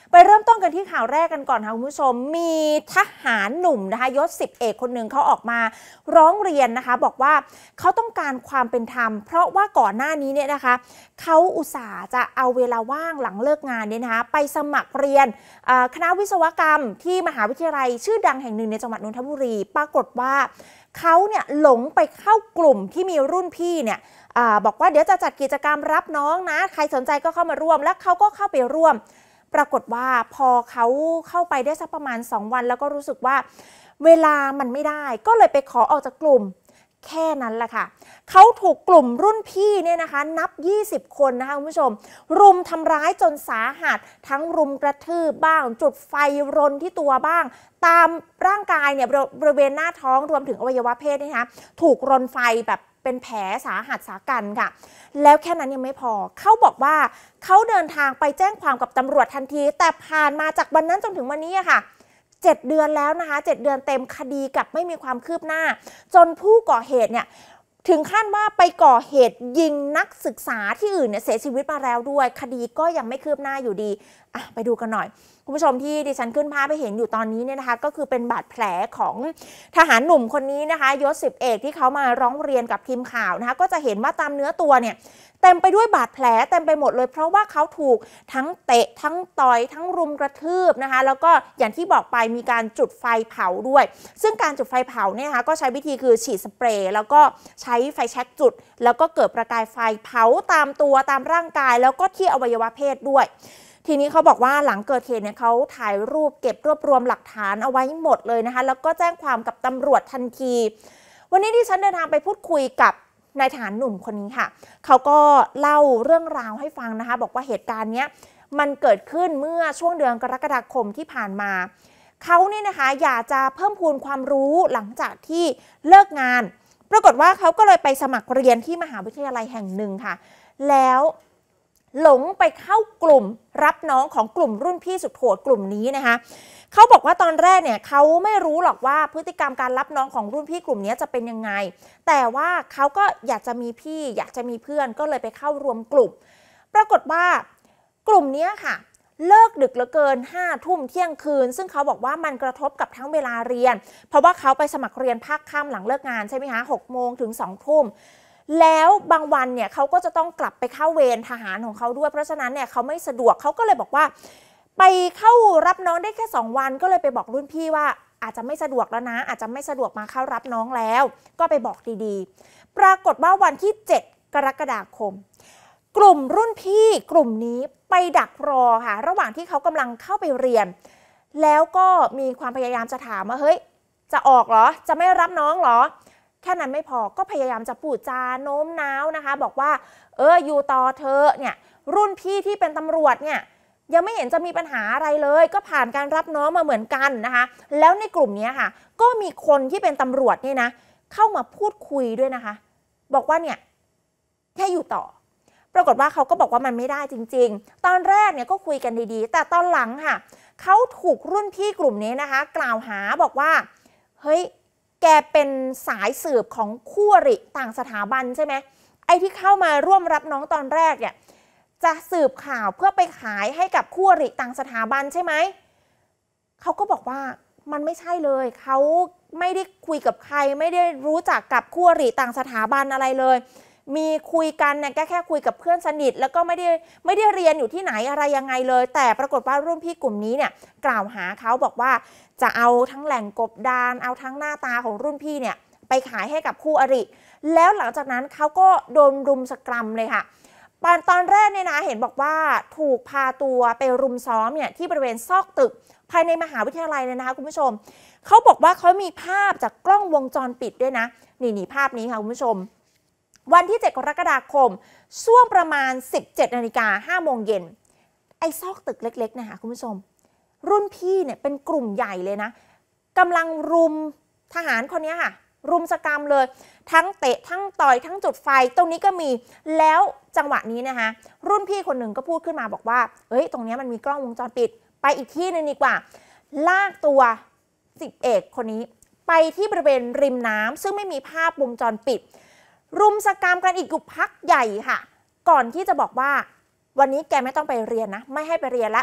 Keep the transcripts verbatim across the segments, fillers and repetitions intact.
ไปเริ่มต้นกันที่ข่าวแรกกันก่อนค่ะคุณผู้ชมมีทหารหนุ่มนะคะยศสิบเอกคนหนึ่งเขาออกมาร้องเรียนนะคะบอกว่าเขาต้องการความเป็นธรรมเพราะว่าก่อนหน้านี้เนี่ยนะคะเขาอุตส่าห์จะเอาเวลาว่างหลังเลิกงานเนี่ยนะคะไปสมัครเรียนคณะวิศวกรรมที่มหาวิทยาลัยชื่อดังแห่งหนึ่งในจังหวัดนนทบุรีปรากฏว่าเขาเนี่ยหลงไปเข้ากลุ่มที่มีรุ่นพี่เนี่ยบอกว่าเดี๋ยวจะจัดกิจกรรมรับน้องนะใครสนใจก็เข้ามาร่วมและเขาก็เข้าไปร่วมปรากฏว่าพอเขาเข้าไปได้สักประมาณสองวันแล้วก็รู้สึกว่าเวลามันไม่ได้ก็เลยไปขอออกจากกลุ่มแค่นั้นแหละค่ะเขาถูกกลุ่มรุ่นพี่เนี่ยนะคะนับยี่สิบคนนะคะคุณผู้ชมรุมทำร้ายจนสาหัสทั้งรุมกระทืบบ้างจุดไฟรนที่ตัวบ้างตามร่างกายเนี่ยบริเวณหน้าท้องรวมถึงอวัยวะเพศนะคะถูกรนไฟแบบเป็นแผลสาหัสสากันค่ะแล้วแค่นั้นยังไม่พอเขาบอกว่าเขาเดินทางไปแจ้งความกับตำรวจทันทีแต่ผ่านมาจากวันนั้นจนถึงวันนี้ค่ะเจ็ดเดือนแล้วนะคะเจ็ดเดือนเต็มคดีกับไม่มีความคืบหน้าจนผู้ก่อเหตุเนี่ยถึงขั้นว่าไปก่อเหตุยิงนักศึกษาที่อื่นเนี่ยเสียชีวิตมาแล้วด้วยคดีก็ยังไม่คืบหน้าอยู่ดีอ่ะไปดูกันหน่อยคุณผู้ชมที่ดิฉันขึ้นภาพไปเห็นอยู่ตอนนี้เนี่ยนะคะก็คือเป็นบาดแผลของทหารหนุ่มคนนี้นะคะยศสิบเอกที่เขามาร้องเรียนกับทีมข่าวนะคะก็จะเห็นว่าตามเนื้อตัวเนี่ยเต็มไปด้วยบาดแผลเต็มไปหมดเลยเพราะว่าเขาถูกทั้งเตะทั้งต่อยทั้งรุมกระทืบนะคะแล้วก็อย่างที่บอกไปมีการจุดไฟเผาด้วยซึ่งการจุดไฟเผาเนี่ยนะคะก็ใช้วิธีคือฉีดสเปรย์แล้วก็ใช้ไฟแช็กจุดแล้วก็เกิดประกายไฟเผาตามตัวตามร่างกายแล้วก็ที่อวัยวะเพศด้วยทีนี้เขาบอกว่าหลังเกิดเหตุเนี่ยเขาถ่ายรูปเก็บรวบรวมหลักฐานเอาไว้หมดเลยนะคะแล้วก็แจ้งความกับตำรวจทันทีวันนี้ที่ฉันเดินทางไปพูดคุยกับนายทหารหนุ่มคนนี้ค่ะเขาก็เล่าเรื่องราวให้ฟังนะคะบอกว่าเหตุการณ์นี้มันเกิดขึ้นเมื่อช่วงเดือนกรกฎาคมที่ผ่านมาเขาเนี่ยนะคะอยากจะเพิ่มพูนความรู้หลังจากที่เลิกงานปรากฏว่าเขาก็เลยไปสมัครเรียนที่มหาวิทยาลัยแห่งหนึ่งค่ะแล้วหลงไปเข้ากลุ่มรับน้องของกลุ่มรุ่นพี่สุดโหดกลุ่มนี้นะคะเขาบอกว่าตอนแรกเนี่ยเขาไม่รู้หรอกว่าพฤติกรรมการรับน้องของรุ่นพี่กลุ่มนี้จะเป็นยังไงแต่ว่าเขาก็อยากจะมีพี่อยากจะมีเพื่อนก็เลยไปเข้ารวมกลุ่มปรากฏว่ากลุ่มนี้ค่ะเลิกดึกเหลือเกินห้าทุ่มเที่ยงคืนซึ่งเขาบอกว่ามันกระทบกับทั้งเวลาเรียนเพราะว่าเขาไปสมัครเรียนภาคค่ำหลังเลิกงานใช่ไหมคะหกโมงถึงสองทุ่มแล้วบางวันเนี่ยเขาก็จะต้องกลับไปเข้าเวรทหารของเขาด้วยเพราะฉะนั้นเนี่ยเขาไม่สะดวกเขาก็เลยบอกว่าไปเข้ารับน้องได้แค่สองวันก็เลยไปบอกรุ่นพี่ว่าอาจจะไม่สะดวกแล้วนะอาจจะไม่สะดวกมาเข้ารับน้องแล้วก็ไปบอกดีๆปรากฏว่าวันที่เจ็ดกรกฎาคมกลุ่มรุ่นพี่กลุ่มนี้ไปดักรอค่ะระหว่างที่เขากำลังเข้าไปเรียนแล้วก็มีความพยายามจะถามว่าเฮ้ยจะออกเหรอจะไม่รับน้องเหรอแค่นั้นไม่พอก็พยายามจะพูดจาโน้มน้าวนะคะบอกว่าเอออยู่ต่อเธอเนี่ยรุ่นพี่ที่เป็นตำรวจเนี่ยยังไม่เห็นจะมีปัญหาอะไรเลยก็ผ่านการรับน้องมาเหมือนกันนะคะแล้วในกลุ่มนี้ค่ะก็มีคนที่เป็นตำรวจเนี่ยนะเข้ามาพูดคุยด้วยนะคะบอกว่าเนี่ยให้อยู่ต่อปรากฏว่าเขาก็บอกว่ามันไม่ได้จริงๆตอนแรกเนี่ยก็คุยกันดีๆแต่ตอนหลังค่ะเขาถูกรุ่นพี่กลุ่มนี้นะคะกล่าวหาบอกว่าเฮ้ยแกเป็นสายสืบของคู่อริต่างสถาบันใช่ไหมไอ้ที่เข้ามาร่วมรับน้องตอนแรกเนี่ยจะสืบข่าวเพื่อไปขายให้กับคู่อริต่างสถาบันใช่ไหมเขาก็บอกว่ามันไม่ใช่เลยเขาไม่ได้คุยกับใครไม่ได้รู้จักกับคู่อริต่างสถาบันอะไรเลยมีคุยกันเนี่ยแค่แค่คุยกับเพื่อนสนิทแล้วก็ไม่ได้ไม่ได้เรียนอยู่ที่ไหนอะไรยังไงเลยแต่ปรากฏว่ารุ่นพี่กลุ่มนี้เนี่ยกล่าวหาเขาบอกว่าจะเอาทั้งแหล่งกบดานเอาทั้งหน้าตาของรุ่นพี่เนี่ยไปขายให้กับคู่อริแล้วหลังจากนั้นเขาก็โดนรุมสกรัมเลยค่ะตอนแรกเนี่ยนะเห็นบอกว่าถูกพาตัวไปรุมซ้อมเนี่ยที่บริเวณซอกตึกภายในมหาวิทยาลัยเลยนะคะคุณผู้ชมเขาบอกว่าเขามีภาพจากกล้องวงจรปิดด้วยนะนี่นี่ภาพนี้ค่ะคุณผู้ชมวันที่เจ็ดกรกฎาคมช่วงประมาณ สิบเจ็ดนาฬิกาห้าโมงเย็นไอ้ซอกตึกเล็กๆนะคะคุณผู้ชมรุ่นพี่เนี่ยเป็นกลุ่มใหญ่เลยนะกำลังรุมทหารคนนี้ค่ะรุมสกรรมเลยทั้งเตะทั้งต่อยทั้งจุดไฟตรงนี้ก็มีแล้วจังหวะนี้นะคะรุ่นพี่คนหนึ่งก็พูดขึ้นมาบอกว่าเฮ้ยตรงนี้มันมีกล้องวงจรปิดไปอีกที่นึงดีกว่าลากตัวสิบเอกคนนี้ไปที่บริเวณริมน้ำซึ่งไม่มีภาพวงจรปิดรุมสกรรมกันอีกอยู่พักใหญ่ค่ะก่อนที่จะบอกว่าวันนี้แกไม่ต้องไปเรียนนะไม่ให้ไปเรียนละ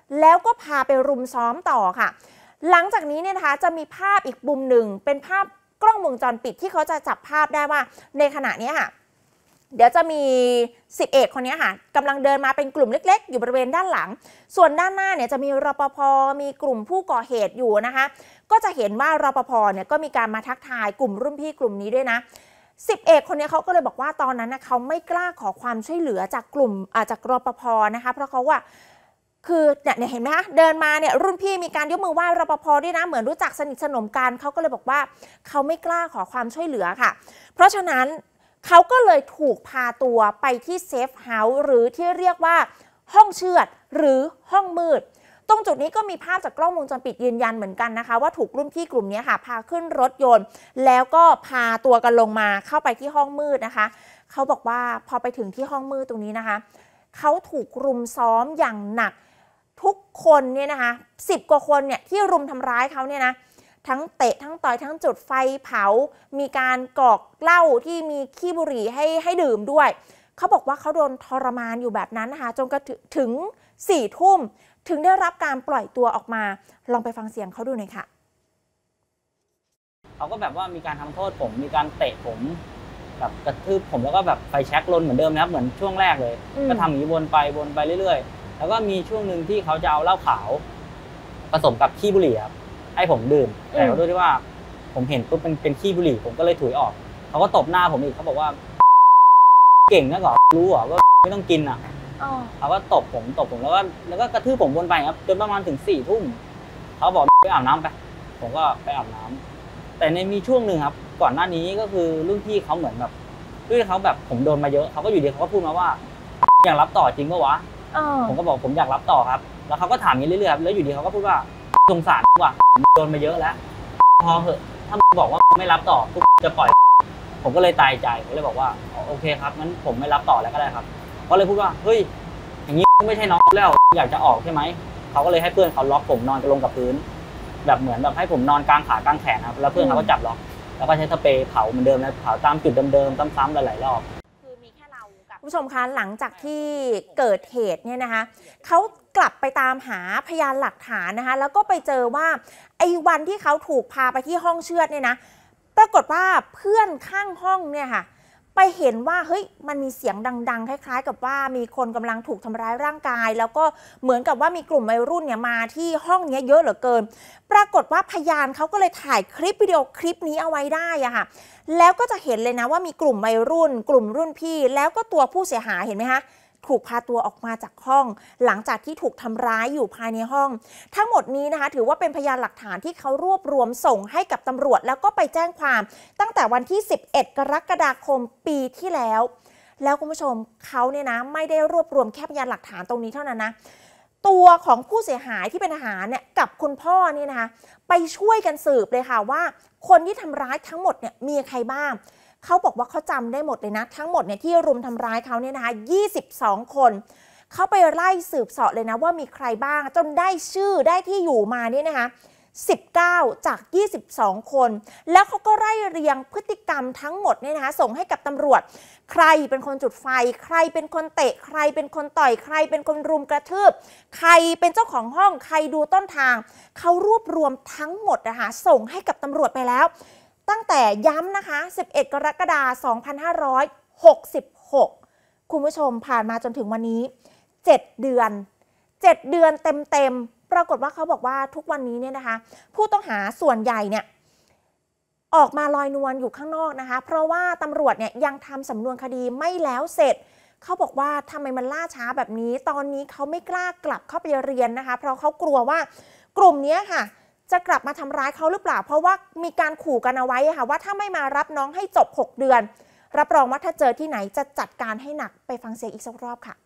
แล้วก็พาไปรุมซ้อมต่อค่ะหลังจากนี้เนี่ยนะคะจะมีภาพอีกมุมหนึ่งเป็นภาพกล้องวงจรปิดที่เขาจะจับภาพได้ว่าในขณะนี้ค่ะเดี๋ยวจะมีสิบเอกคนนี้ค่ะกำลังเดินมาเป็นกลุ่มเล็กๆอยู่บริเวณด้านหลังส่วนด้านหน้าเนี่ยจะมีรปภ.มีกลุ่มผู้ก่อเหตุอยู่นะคะก็จะเห็นว่ารปภ.เนี่ยก็มีการมาทักทายกลุ่มรุ่นพี่กลุ่มนี้ด้วยนะสิบเอกคนนี้เขาก็เลยบอกว่าตอนนั้นนะเขาไม่กล้าขอความช่วยเหลือจากกลุ่มอาจากรปภ.นะคะเพราะเขาว่าคือเนี่ยเห็นไหมคะเดินมาเนี่ยรุ่นพี่มีการยกมือไหว้รปภ.ด้วยนะเหมือนรู้จักสนิทสนมกันเขาก็เลยบอกว่าเขาไม่กล้าขอความช่วยเหลือค่ะเพราะฉะนั้นเขาก็เลยถูกพาตัวไปที่เซฟเฮาส์หรือที่เรียกว่าห้องเชือดหรือห้องมืดตรงจุดนี้ก็มีภาพจากกล้องวงจรปิดยืนยันเหมือนกันนะคะว่าถูกรุ่นพี่กลุ่มนี้ค่ะพาขึ้นรถยนต์แล้วก็พาตัวกันลงมาเข้าไปที่ห้องมืดนะคะเขาบอกว่าพอไปถึงที่ห้องมืดตรงนี้นะคะเขาถูกรุมซ้อมอย่างหนักทุกคนเนี่ยนะคะสิบกว่าคนเนี่ยที่รุมทำร้ายเขาเนี่ยนะทั้งเตะทั้งต่อยทั้งจุดไฟเผามีการกรอกเหล้าที่มีขี้บุหรี่ให้ให้ดื่มด้วยเขาบอกว่าเขาโดนทรมานอยู่แบบนั้นนะคะจนกระถึงสี่ทุ่มถึงได้รับการปล่อยตัวออกมาลองไปฟังเสียงเขาดูหน่อยค่ะเขาก็แบบว่ามีการทำโทษผมมีการเตะผมแบบกระทืบผมแล้วก็แบบไฟแช็กลนเหมือนเดิมนะครับเหมือนช่วงแรกเลยก็ทำอย่างนี้วนไปวนไปเรื่อยๆแล้วก็มีช่วงหนึ่งที่เขาจะเอาเหล้าขาวผสมกับขี้บุหรี่ครับให้ผมดื่มแต่ด้วยที่ว่าผมเห็นปุ๊บเป็นเป็นขี้บุหรี่ผมก็เลยถุยออกเขาก็ตบหน้าผมอีกเขาบอกว่าเก่งนะก่อรู้เหรอว่าไม่ต้องกินอ่ะเขาก็ตบผมตบผมแล้วก็แล้วก็กระทืบผมวนไปครับจนประมาณถึงสี่ทุ่มเขาบอกไปอาบน้ำไปผมก็ไปอาบน้ำแต่ในมีช่วงหนึ่งครับก่อนหน้านี้ก็คือรุ่นพี่เขาเหมือนแบบด้วยเขาแบบผมโดนมาเยอะเขาก็อยู่ดีเขาก็พูดมาว่าอยากรับต่อจริงปะวะผมก็บอกผมอยากรับต่อครับแล้วเขาก็ถามอย่างนี้เรื่อยๆแล้วอยู่ดีเขาก็พูดว่าสงสารว่ะโดนมาเยอะแล้วพอเหอะถ้าบอกว่าไม่รับต่อทุกจะปล่อยผมก็เลยตายใจผมเลยบอกว่าโอเคครับงั้นผมไม่รับต่อแล้วก็ได้ครับเขาเลยพูดว่าเฮ้ยอย่างนี้ไม่ใช่น้องแล้วอยากจะออกใช่ไหมเขาก็เลยให้เพื่อนเขาล็อกผมนอนลงกับพื้นแบบเหมือนแบบให้ผมนอนกลางขากลางแขนครับแล้วเพื่อนเขาก็จับล็อกแล้วก็ใช้สเปรย์เผาเหมือนเดิมนะเผาตามจุดเดิมๆซ้ำๆหลายๆรอบคือมีแค่เรากับผู้ชมคะหลังจากที่เกิดเหตุเนี่ยนะคะเขากลับไปตามหาพยานหลักฐานนะคะแล้วก็ไปเจอว่าไอ้วันที่เขาถูกพาไปที่ห้องเชือดเนี่ยนะปรากฏว่าเพื่อนข้างห้องเนี่ยค่ะไปเห็นว่าเฮ้ยมันมีเสียงดังๆคล้ายๆกับว่ามีคนกำลังถูกทำร้ายร่างกายแล้วก็เหมือนกับว่ามีกลุ่มวัยรุ่นเนี่ยมาที่ห้องนี้เยอะเหลือเกินปรากฏว่าพยานเขาก็เลยถ่ายคลิปวิดีโอคลิปนี้เอาไว้ได้อะค่ะแล้วก็จะเห็นเลยนะว่ามีกลุ่มวัยรุ่นกลุ่มรุ่นพี่แล้วก็ตัวผู้เสียหายเห็นไหมคะถูกพาตัวออกมาจากห้องหลังจากที่ถูกทำร้ายอยู่ภายในห้องทั้งหมดนี้นะคะถือว่าเป็นพยานหลักฐานที่เขารวบรวมส่งให้กับตำรวจแล้วก็ไปแจ้งความตั้งแต่วันที่สิบเอ็ดกรกฎาคมปีที่แล้วแล้วคุณผู้ชมเขาเนี่ยนะไม่ได้รวบรวมแค่พยานหลักฐานตรงนี้เท่านั้นนะตัวของผู้เสียหายที่เป็นทหารเนี่ยกับคุณพ่อนี่นะคะไปช่วยกันสืบเลยค่ะว่าคนที่ทำร้ายทั้งหมดเนี่ยมีใครบ้างเขาบอกว่าเขาจำได้หมดเลยนะทั้งหมดเนี่ยที่รุมทำร้ายเขาเนี่ยนะคะยี่สิบสองคนเขาไปไล่สืบเสาะเลยนะว่ามีใครบ้างจนได้ชื่อได้ที่อยู่มาเนี่ยนะคะสิบเก้าจากยี่สิบสองคนแล้วเขาก็ไล่เรียงพฤติกรรมทั้งหมดเนี่ยนะคะส่งให้กับตำรวจใครเป็นคนจุดไฟใครเป็นคนเตะใครเป็นคนต่อยใครเป็นคนรุมกระทืบใครเป็นเจ้าของห้องใครดูต้นทางเขารวบรวมทั้งหมดนะคะส่งให้กับตำรวจไปแล้วตั้งแต่ย้ำนะคะสิบเอ็ดกรกฎาคมสองพันห้าร้อยหกสิบหกคุณผู้ชมผ่านมาจนถึงวันนี้เจ็ดเดือนเจ็ดเดือนเต็มๆปรากฏว่าเขาบอกว่าทุกวันนี้เนี่ยนะคะผู้ต้องหาส่วนใหญ่เนี่ยออกมาลอยนวลอยู่ข้างนอกนะคะเพราะว่าตำรวจเนี่ยยังทำสำนวนคดีไม่แล้วเสร็จเขาบอกว่าทำไมมันล่าช้าแบบนี้ตอนนี้เขาไม่กล้ากลับเข้าไปเรียนนะคะเพราะเขากลัวว่ากลุ่มนี้ค่ะจะกลับมาทำร้ายเขาหรือเปล่าเพราะว่ามีการขู่กันเอาไว้ค่ะว่าถ้าไม่มารับน้องให้จบหกเดือนรับรองว่าถ้าเจอที่ไหนจะจัดการให้หนักไปฟังเสียงอีกสักรอบค่ะ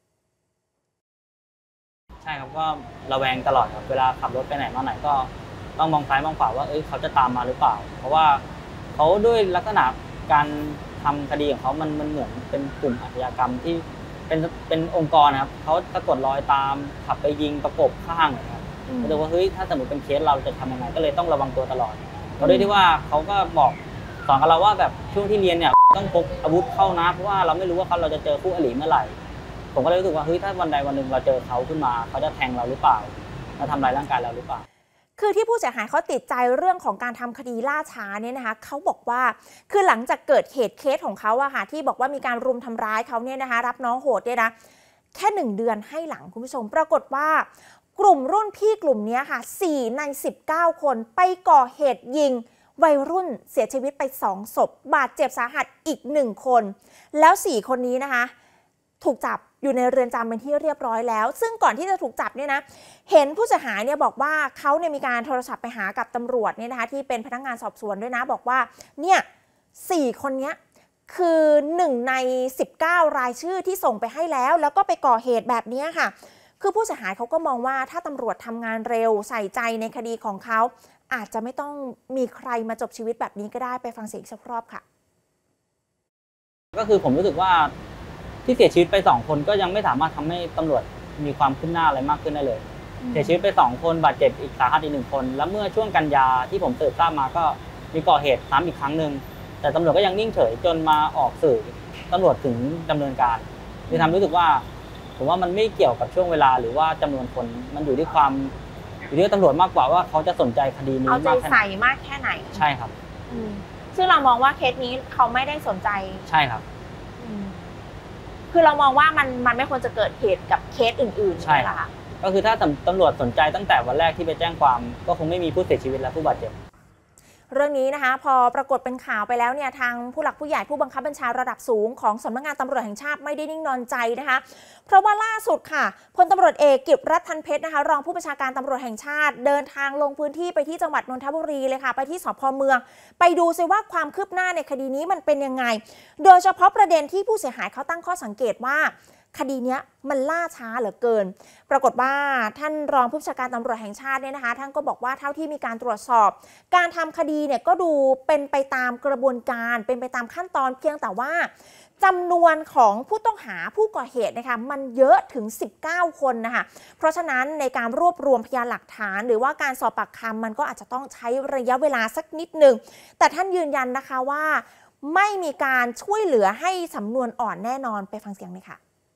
ใช่ครับก็ระแวงตลอดครับเวลาขับรถไปไหนมาไหนก็ต้องมองซ้ายมองขวาว่าเอ้ยเขาจะตามมาหรือเปล่าเพราะว่าเขาด้วยลักษณะการทำคดีของเขามันมันเหมือนเป็นกลุ่มอาชญากรรมที่เป็นเป็นองค์กรนะครับเขาสะกดรอยตามขับไปยิงประกบข้างเลยครับก็เลยว่าเฮ้ยถ้าสมมติเป็นเคสเราจะทำยังไงก็เลยต้องระวังตัวตลอดเพราะด้วยที่ว่าเขาก็บอกสอนกับเราว่าแบบช่วงที่เรียนเนี่ยต้องพกอาวุธเข้านะเพราะว่าเราไม่รู้ว่าเขาเราจะเจอคู่อริเมื่อไหร่ผมก็เลยรู้สึกว่าเฮ้ยถ้าวันใดวันหนึ่งเราเจอเขาขึ้นมาเขาจะแทงเราหรือเปล่าจะทำลายร่างกายเราหรือเปล่าคือที่ผู้เสียหายเขาติดใจเรื่องของการทำคดีล่าช้าเนี่ยนะคะเขาบอกว่าคือหลังจากเกิดเหตุเคสของเขาอะค่ะที่บอกว่ามีการรุมทำร้ายเขาเนี่ยนะคะรับน้องโหดเนี่ยนะแค่หนึ่งเดือนให้หลังคุณผู้ชมปรากฏว่ากลุ่มรุ่นพี่กลุ่มนี้ค่ะสี่ในสิบเก้าคนไปก่อเหตุยิงวัยรุ่นเสียชีวิตไปสองศพบาดเจ็บสาหัสอีกหนึ่งคนแล้วสี่คนนี้นะคะถูกจับอยู่ในเรือนจำเป็นที่เรียบร้อยแล้วซึ่งก่อนที่จะถูกจับเนี่ยนะเห็นผู้เสียหายเนี่ยบอกว่าเขาเนี่ยมีการโทรศัพท์ไปหากับตำรวจเนี่ยนะคะที่เป็นพนักงานสอบสวนด้วยนะบอกว่าเนี่ยสี่คนนี้คือหนึ่งในสิบเก้ารายชื่อที่ส่งไปให้แล้วแล้วก็ไปก่อเหตุแบบนี้ค่ะคือผู้เสียหายเขาก็มองว่าถ้าตำรวจทำงานเร็วใส่ใจในคดีของเขาอาจจะไม่ต้องมีใครมาจบชีวิตแบบนี้ก็ได้ไปฟังเสียงสักรอบค่ะก็คือผมรู้สึกว่าที่เสียชีวิตไปสองคนก็ยังไม่สามารถทำให้ตำรวจมีความคืบหน้าอะไรมากขึ้นได้เลยเสียชีวิตไปสองคนบาดเจ็บอีกสาหัสอีกหนึ่งคนแล้วเมื่อช่วงกันยาที่ผมสืบทราบมาก็มีก่อเหตุซ้ำอีกครั้งหนึ่งแต่ตำรวจก็ยังนิ่งเฉยจนมาออกสื่อตำรวจถึงดำเนินการคือทำรู้สึกว่าผมว่ามันไม่เกี่ยวกับช่วงเวลาหรือว่าจำนวนคนมันอยู่ที่ความอยู่ที่ตำรวจมากกว่าว่าเขาจะสนใจคดีนี้เอาใจใส่มากแค่ไหนใช่ครับซึ่งเรามองว่าเคสนี้เขาไม่ได้สนใจใช่ครับคือเรามองว่ามันมันไม่ควรจะเกิดเหตุกับเคสอื่นๆใช่ค่ะก็คือถ้าตำรวจสนใจตั้งแต่วันแรกที่ไปแจ้งความก็คงไม่มีผู้เสียชีวิตและผู้บาดเจ็บเรื่องนี้นะคะพอปรากฏเป็นข่าวไปแล้วเนี่ยทางผู้หลักผู้ใหญ่ผู้บังคับบัญชาระดับสูงของสำนักงานตำรวจแห่งชาติไม่ได้นิ่งนอนใจนะคะเพราะว่าล่าสุดค่ะพลตำรวจเอกกิตติรัตน์ ทันเพชรนะคะรองผู้บัญชาการตำรวจแห่งชาติเดินทางลงพื้นที่ไปที่จังหวัดนนทบุรีเลยค่ะไปที่สภ.เมืองไปดูซิว่าความคืบหน้าในคดีนี้มันเป็นยังไงโดยเฉพาะประเด็นที่ผู้เสียหายเขาตั้งข้อสังเกตว่าคดีนี้มันล่าช้าเหลือเกินปรากฏว่าท่านรองผู้บัญชาการตำรวจแห่งชาติเนี่ยนะคะท่านก็บอกว่าเท่าที่มีการตรวจสอบการทำคดีเนี่ยก็ดูเป็นไปตามกระบวนการเป็นไปตามขั้นตอนเพียงแต่ว่าจำนวนของผู้ต้องหาผู้ก่อเหตุนะคะมันเยอะถึงสิบเก้าคนนะคะเพราะฉะนั้นในการรวบรวมพยานหลักฐานหรือว่าการสอบปากคำมันก็อาจจะต้องใช้ระยะเวลาสักนิดหนึ่งแต่ท่านยืนยันนะคะว่าไม่มีการช่วยเหลือให้สำนวนอ่อนแน่นอนไปฟังเสียงเลยค่ะ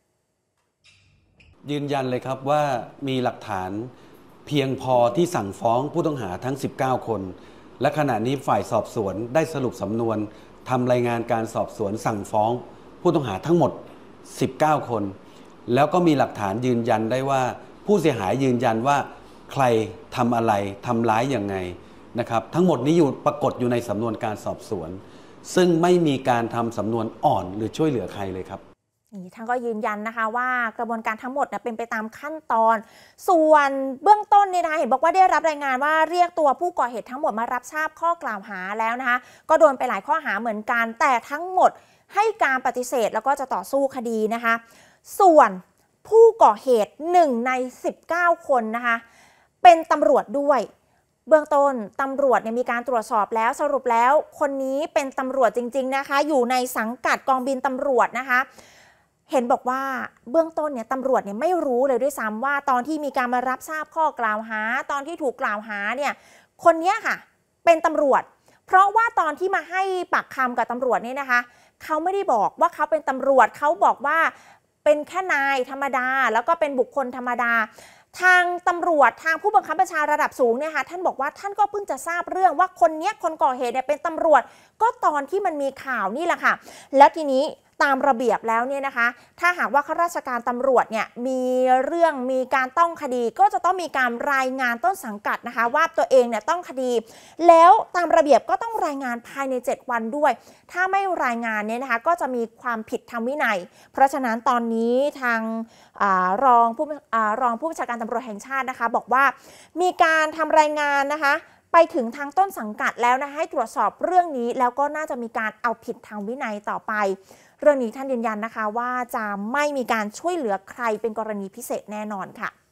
ยืนยันเลยครับว่ามีหลักฐานเพียงพอที่สั่งฟ้องผู้ต้องหาทั้งสิบเก้าคนและขณะนี้ฝ่ายสอบสวนได้สรุปสำนวนทำรายงานการสอบสวนสั่งฟ้องผู้ต้องหาทั้งหมดสิบเก้าคนแล้วก็มีหลักฐานยืนยันได้ว่าผู้เสียหายยืนยันว่าใครทำอะไรทำร้ายอย่างไงนะครับทั้งหมดนี้อยู่ปรากฏอยู่ในสำนวนการสอบสวนซึ่งไม่มีการทำสำนวนอ่อนหรือช่วยเหลือใครเลยครับท่านก็ยืนยันนะคะว่ากระบวนการทั้งหมดเป็นไปตามขั้นตอนส่วนเบื้องต้นเนี่ยนะคะเห็นบอกว่าได้รับรายงานว่าเรียกตัวผู้ก่อเหตุทั้งหมดมารับทราบข้อกล่าวหาแล้วนะคะก็โดนไปหลายข้อหาเหมือนกันแต่ทั้งหมดให้การปฏิเสธแล้วก็จะต่อสู้คดีนะคะส่วนผู้ก่อเหตุหนึ่งในสิบเก้าคนนะคะเป็นตำรวจด้วยเบื้องต้นตำรวจเนี่ยมีการตรวจสอบแล้วสรุปแล้วคนนี้เป็นตำรวจจริงๆนะคะอยู่ในสังกัดกองบินตำรวจนะคะเห็นบอกว่าเบื้องต้นเนี่ยตำรวจเนี่ยไม่รู้เลยด้วยซ้ำว่าตอนที่มีการมารับทราบข้อกล่าวหาตอนที่ถูกกล่าวหาเนี่ยคนนี้ค่ะเป็นตำรวจเพราะว่าตอนที่มาให้ปากคำกับตำรวจเนี่ยนะคะเขาไม่ได้บอกว่าเขาเป็นตำรวจเขาบอกว่าเป็นแค่นายธรรมดาแล้วก็เป็นบุคคลธรรมดาทางตำรวจทางผู้บังคับบัญชาระดับสูงเนี่ยค่ะท่านบอกว่าท่านก็เพิ่งจะทราบเรื่องว่าคนนี้คนก่อเหตุเนี่ยเป็นตำรวจก็ตอนที่มันมีข่าวนี่แหละค่ะแล้วทีนี้ตามระเบียบแล้วเนี่ยนะคะถ้าหากว่าข้าราชการตำรวจเนี่ยมีเรื่องมีการต้องคดีก็จะต้องมีการรายงานต้นสังกัดนะคะว่าตัวเองเนี่ยต้องคดีแล้วตามระเบียบก็ต้องรายงานภายในเจ็ดวันด้วยถ้าไม่รายงานเนี่ยนะคะก็จะมีความผิดทางวินัยเพราะฉะนั้นตอนนี้ทางรองผู้รองผู้บัญชาการตำรวจแห่งชาตินะคะบอกว่ามีการทำรายงานนะคะไปถึงทางต้นสังกัดแล้วนะให้ตรวจสอบเรื่องนี้แล้วก็น่าจะมีการเอาผิดทางวินัยต่อไปเรื่องนี้ท่านยืนยันนะคะว่าจะไม่มีการช่วยเหลือใครเป็นกรณีพิเศษแน่นอนค่ะ